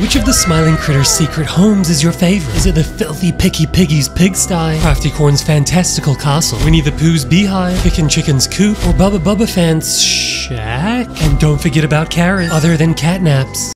Which of the Smiling Critter's secret homes is your favorite? Is it the filthy Picky Piggy's pigsty, Crafty Corn's fantastical castle, Winnie the Pooh's beehive, Kickin' Chicken's coop, or Bubba Bubba Fan's shack? And don't forget about Carrot, other than catnaps.